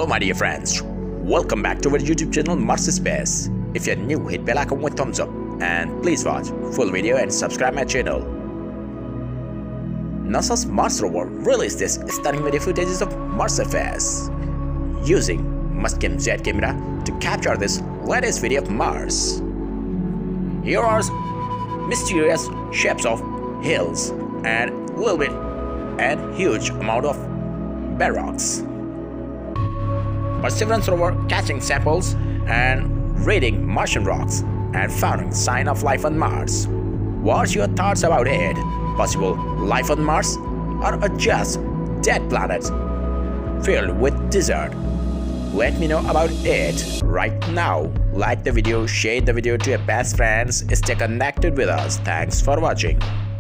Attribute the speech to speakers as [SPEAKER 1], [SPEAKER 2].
[SPEAKER 1] Hello my dear friends, welcome back to our YouTube channel Mars Space. If you're new, hit bell icon with thumbs up and please watch full video and subscribe my channel. NASA's Mars rover released this stunning video footages of Mars surface using Muskim jet camera to capture this latest video of Mars. Here are mysterious shapes of hills and little bit and huge amount of bedrocks. Perseverance rover catching samples and reading Martian rocks and finding sign of life on Mars. What's your thoughts about it? Possible life on Mars or just dead planets filled with desert? Let me know about it right now. Like the video, share the video to your best friends, stay connected with us. Thanks for watching.